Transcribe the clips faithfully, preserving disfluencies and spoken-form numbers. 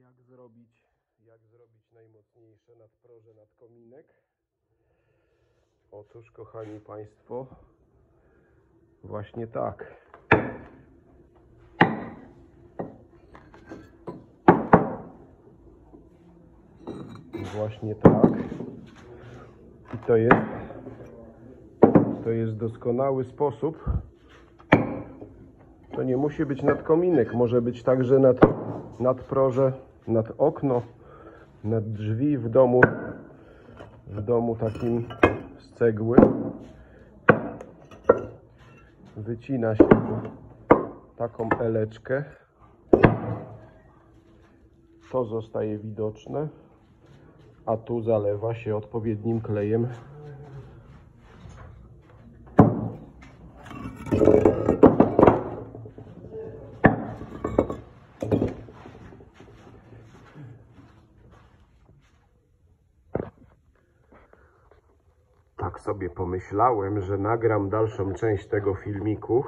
Jak zrobić, jak zrobić najmocniejsze nadproże nad kominek? Otóż, kochani Państwo, właśnie tak. Właśnie tak. I to jest, to jest doskonały sposób. To nie musi być nad kominek, może być także nad, nad proże, nad okno, nad drzwi w domu, w domu takim z cegły. Wycina się taką eleczkę. To zostaje widoczne, a tu zalewa się odpowiednim klejem. Tak sobie pomyślałem, że nagram dalszą część tego filmiku.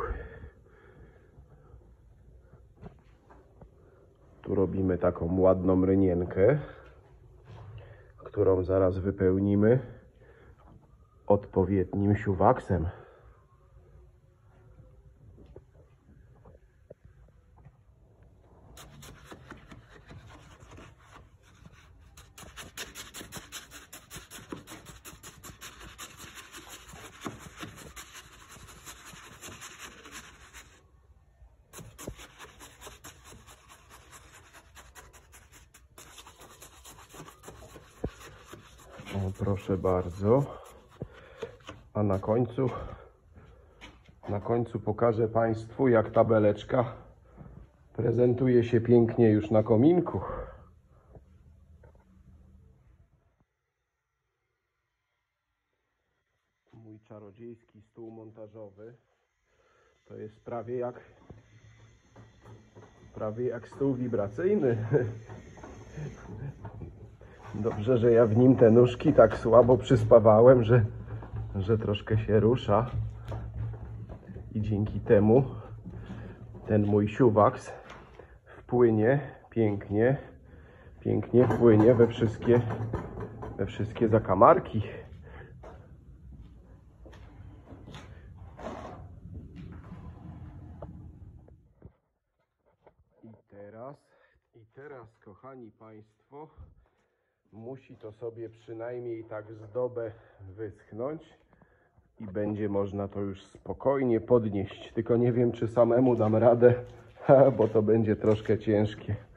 Tu robimy taką ładną rynienkę, którą zaraz wypełnimy odpowiednim siuwaksem. O, proszę bardzo. A na końcu, na końcu pokażę Państwu, jak tabeleczka prezentuje się pięknie już na kominku. Mój czarodziejski stół montażowy to jest prawie jak prawie jak stół wibracyjny. Dobrze, że ja w nim te nóżki tak słabo przyspawałem, że, że troszkę się rusza. I dzięki temu ten mój siuwaks wpłynie pięknie, pięknie wpłynie we wszystkie, we wszystkie zakamarki. I teraz, i teraz, kochani Państwo, musi to sobie przynajmniej tak z dobę wyschnąć i będzie można to już spokojnie podnieść. Tylko nie wiem, czy samemu dam radę, bo to będzie troszkę ciężkie.